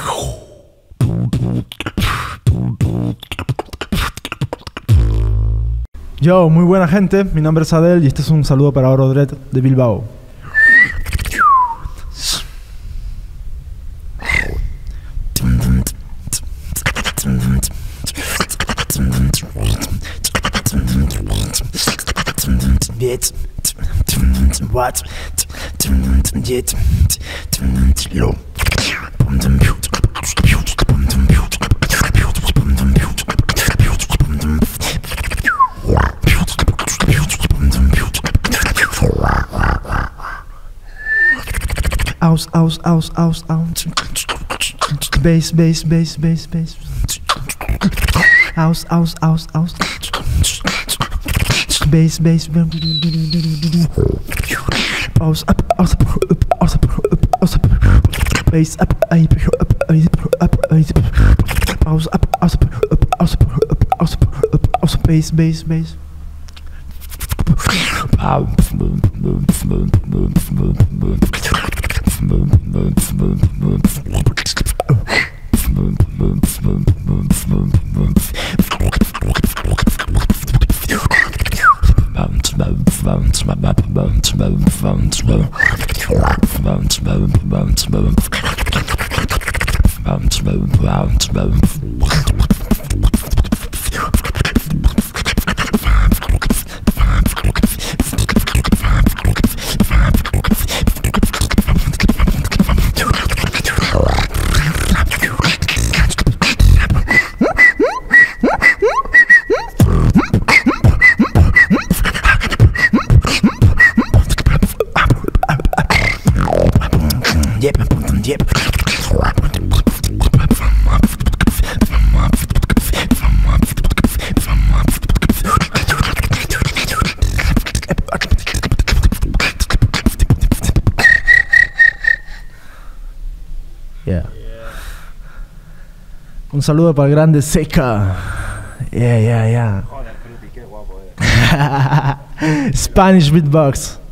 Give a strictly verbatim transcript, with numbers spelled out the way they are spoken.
Yo, muy buena gente, mi nombre es Adel y este es un saludo para Orodreth de Bilbao. What? Aus, aus, aus, aus, aus. Bass, bass, bass, bass, bass. Aus, aus, aus, aus. Bass, bass. Aus, up, aus, up, aus, up, aus, up. Bass, up, up, up, up, aus, up, aus, up, aus, up, aus, up, aus, bass, bass, bass. Yep, yep. Yeah. Un saludo para el grande Seca. Yeah, yeah, yeah. Joder, Fruity, qué guapo, eh. Spanish beatbox.